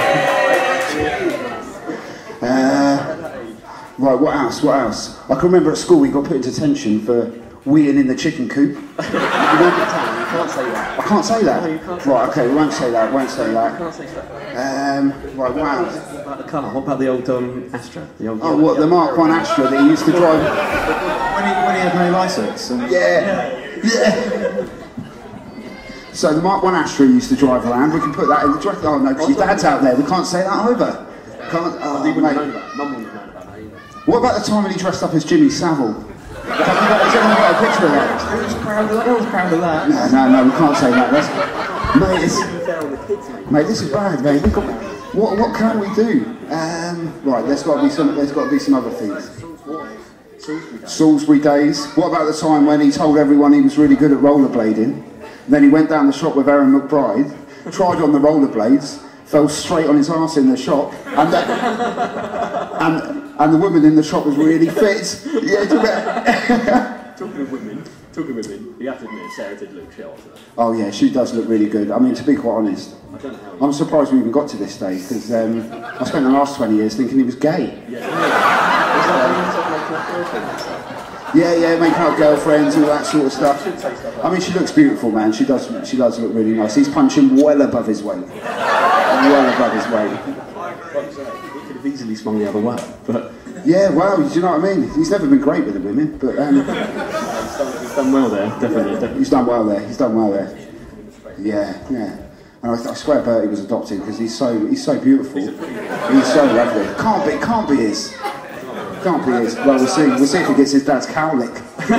Uh, right, what else, what else? I can remember at school we got put into detention for weeing in the chicken coop. You can't say that. I can't say that? No, you can't say right, that. okay, we won't say that, won't say that. You can't say that. Um, right, wow. What about the car? What about the old um, Astra? The old oh, what, the Mark one Astra that he used to drive? When he, when he had no licence? And... Yeah, yeah. So the Mark one Astra he used to drive around, we can put that in the direct... Oh no, because your dad's out there, we can't say that either. Can't, oh, he wouldn't mate. have known about Mum wouldn't have known about that either. What about the time when he dressed up as Jimmy Savile? Has anyone got a picture of that? I was proud of that. I was proud of that. No, no, no, we can't say that. That's, mate, it's, mate, this is bad, mate. We've got, what, what can we do? Um, right, there's got to be some. There's got to be some other things. Salisbury days. What about the time when he told everyone he was really good at rollerblading? Then he went down the shop with Aaron McBride, tried on the rollerblades, fell straight on his arse in the shop, and the, and. And the woman in the shop was really fit. Yeah, talking of women, talking of women, you have to admit Sarah did look shit after that. Oh yeah, she does look really good. I mean, to be quite honest, I don't know how I'm surprised we even got to this day, because um, I spent the last twenty years thinking he was gay. Yeah, yeah, yeah, making up girlfriends, all that sort of stuff. I mean, she looks beautiful, man. She does, she does look really nice. He's punching well above his weight. Well above his weight. Easily swung the other way, but yeah, well, do you know what I mean? He's never been great with the women, but um, he's, done, he's done well there, definitely, definitely. He's done well there. He's done well there. Yeah, yeah. And I, I swear Bertie was adopted because he's so he's so beautiful. He's, he's so lovely. Can't be, can't be his. Can't be his. Well, we'll see. We'll see if he gets his dad's cowlick.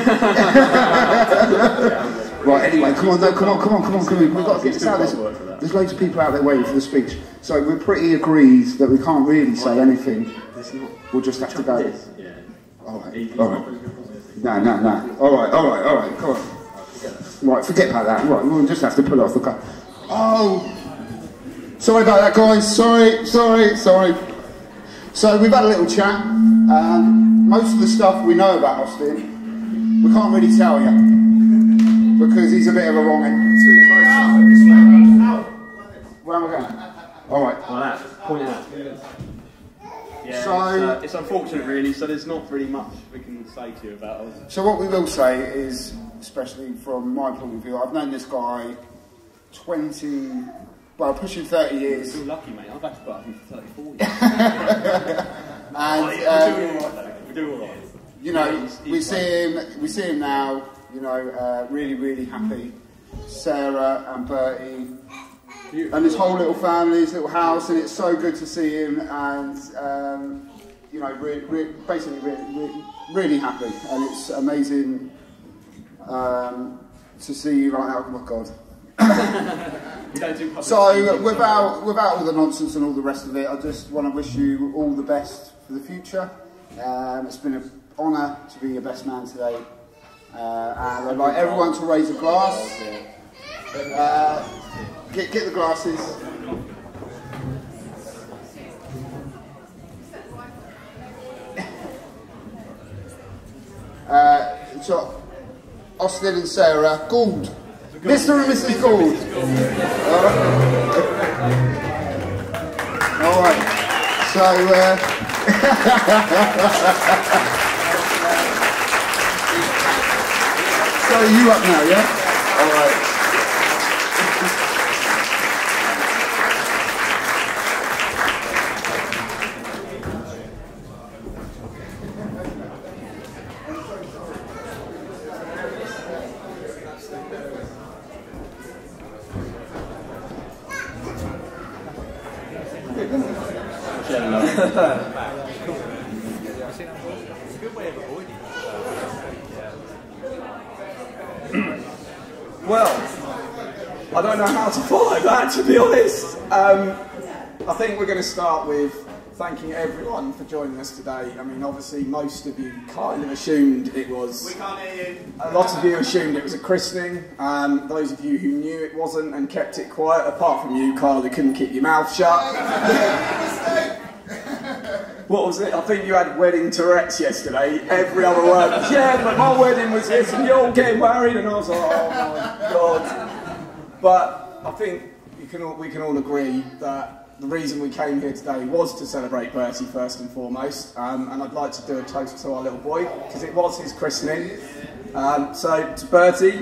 Right. Anyway, come on, no, come on, come on, come on, come on. We've got to get this out. There's, there's loads of people out there waiting for the speech. So we're pretty agreed that we can't really say anything. We'll just have to go. Yeah. All right. All right. No, no, no. All right. All right. All right. Come on. Right. Forget about that. Right. We'll just have to pull off the car. Oh. Sorry about that, guys. Sorry. Sorry. Sorry. So we've had a little chat. Um, most of the stuff we know about Austin, we can't really tell you because he's a bit of a wrong'un. Where am I going? All right. Like that. Point it out. Yeah, So- it's, uh, it's unfortunate really, so there's not really much we can say to you about it. So what we will say is, especially from my point of view, I've known this guy twenty, well, pushing thirty years. You're lucky, mate. I've had to put up for thirty-four years. And Oh, yeah, um, we're doing all right, though. We're doing all right. you know, Yeah, he's- we he's see him, we see him now. You know, uh, really, really happy. Sarah and Bertie, and his whole little family, his little house, and it's so good to see him. And um, you know, re re basically, re re really happy, and it's amazing um, to see you like that. Oh my God. We don't do public So speaking, without without all the nonsense and all the rest of it, I just want to wish you all the best for the future. Um, it's been an honour to be your best man today, uh, and I'd like everyone to raise a glass. Uh, get get the glasses. Uh, so Austin and Sarah Gould. Mister and Missus Gould. All right. So, uh, so you up now, yeah? All right. Well, I don't know how to follow that, to be honest. Um, I think we're going to start with thanking everyone for joining us today. I mean, obviously, most of you kind of assumed it was... We can't hear you. A lot of you assumed it was a christening. Um, those of you who knew it wasn't and kept it quiet, apart from you, Carl, who couldn't keep your mouth shut. What was it? I think you had wedding Tourette's yesterday. Every other word was, yeah, but my wedding was this and you're all getting married. And I was like, oh my God. But I think you can all, we can all agree that the reason we came here today was to celebrate Bertie first and foremost. Um, and I'd like to do a toast to our little boy, because it was his christening. Um, so, to Bertie.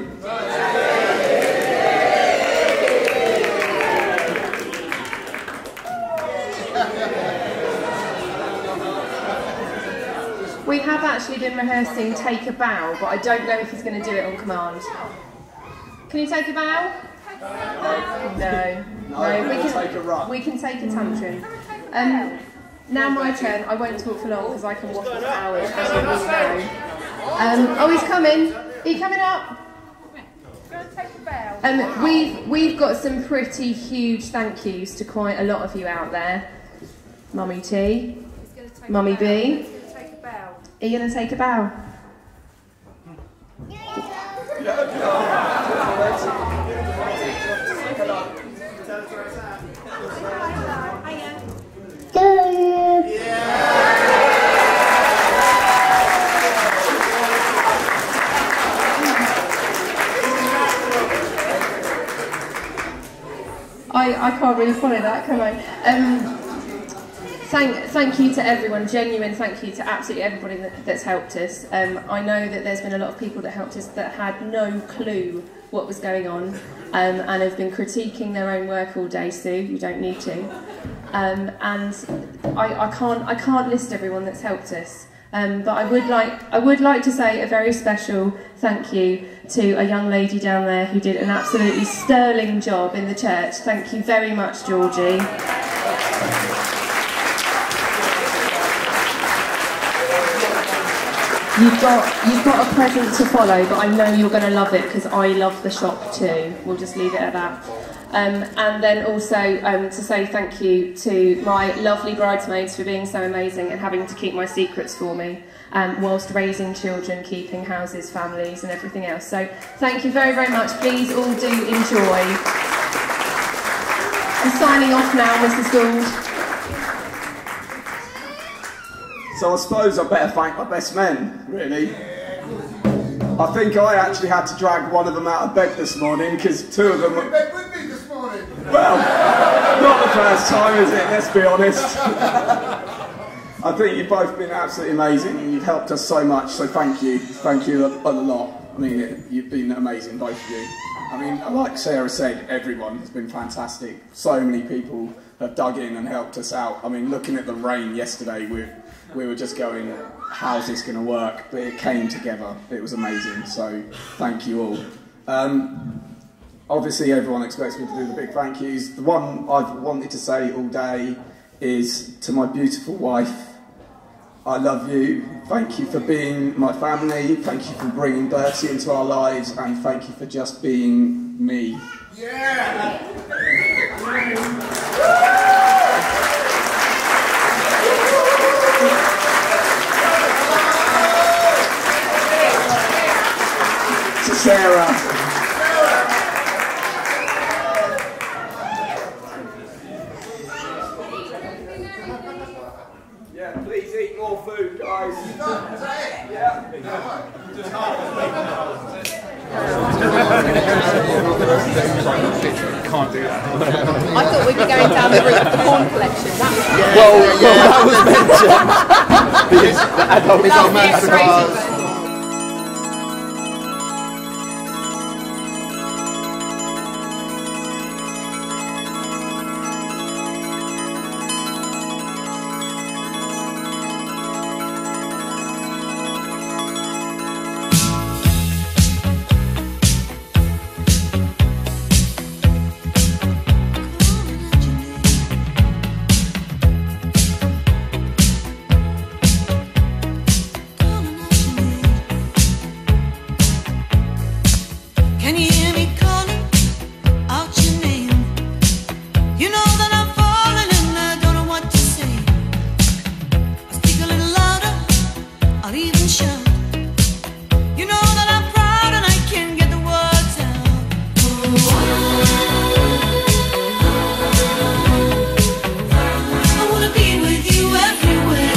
We have actually been rehearsing Take a Bow, but I don't know if he's going to do it on command. Can you take a bow? No. No. No, we can take a run. We can take a tantrum. Um, now my turn. I won't talk for long because I can waffle for hours, as you all know. Um, oh, he's coming. Are you coming up? Um, we've we've got some pretty huge thank yous to quite a lot of you out there. Mummy T, Mummy B. Are you going to take a bow? I, I can't really follow that, can I? Um, thank, thank you to everyone, genuine thank you to absolutely everybody that, that's helped us. Um, I know that there's been a lot of people that helped us that had no clue what was going on um, and have been critiquing their own work all day, Sue, you don't need to. Um, and I, I, can't, I can't list everyone that's helped us. Um, but I would like I would like to say a very special thank you to a young lady down there who did an absolutely sterling job in the church. Thank you very much, Georgie. You've got you've got a present to follow, but I know you're going to love it because I love the shop too. We'll just leave it at that. Um, and then also um, to say thank you to my lovely bridesmaids for being so amazing and having to keep my secrets for me um, whilst raising children, keeping houses, families and everything else. So thank you very, very much. Please all do enjoy. I'm signing off now, Missus Gould. So I suppose I better thank my best men, really. I think I actually had to drag one of them out of bed this morning because two of them were... bed with me this morning. Well, not the first time, is it? Let's be honest. I think you've both been absolutely amazing and you've helped us so much, so thank you. Thank you a, a lot. I mean, it, you've been amazing, both of you. I mean, like Sarah said, everyone has been fantastic. So many people have dug in and helped us out. I mean, looking at the rain yesterday, we, we were just going, how's this going to work? But it came together. It was amazing, so thank you all. Um, obviously, everyone expects me to do the big thank yous. The one I've wanted to say all day is to my beautiful wife. I love you. Thank you for being my family. Thank you for bringing Bertie into our lives, and thank you for just being me. Yeah! To Sarah. Yeah, please eat more food, guys. Yeah. Can't do that. I thought we'd be going down the route of the porn collection. That was Well, well, that was meant to. Because the adult is our masterclass. Can you hear me calling out your name? You know that I'm falling and I don't know what to say. I'll speak a little louder, I'll even shout. You know that I'm proud and I can't get the words out. I wanna be with you everywhere.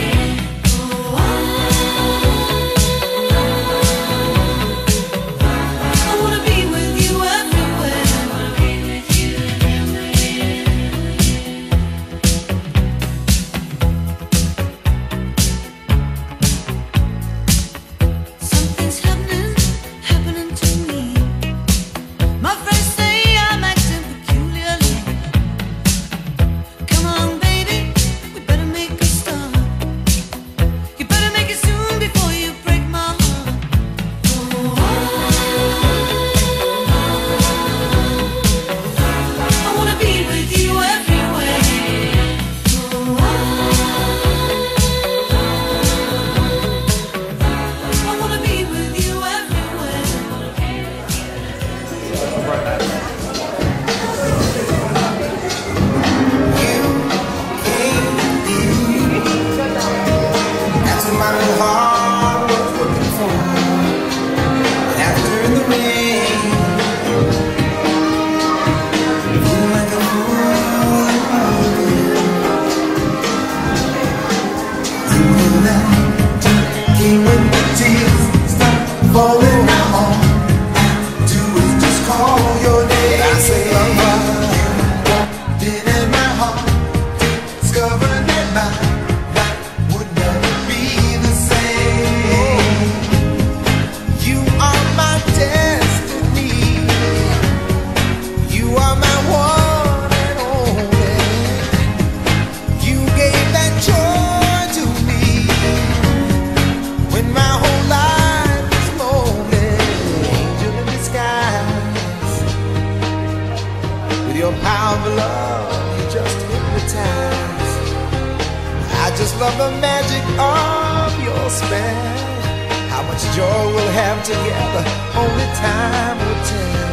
Love the magic of your spell. How much joy we'll have together, only time will tell.